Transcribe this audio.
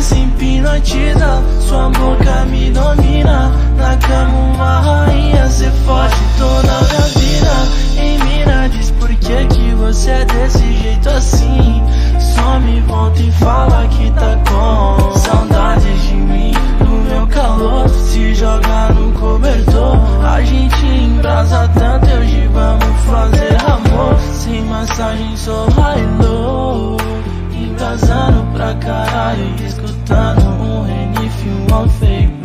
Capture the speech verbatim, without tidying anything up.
se hipnotiza, sua boca me domina. Na cama uma rainha, cê forte toda a minha vida. Em mira, diz por que que você é desse jeito assim. Só me volta e fala que tá com saudades de mim. No meu calor, se joga no cobertor. A gente embrasa tanto, hoje vamos fazer amor. Sem massagem, só high-low, embrasando pra caralho, escutando um Renif, um Alfei.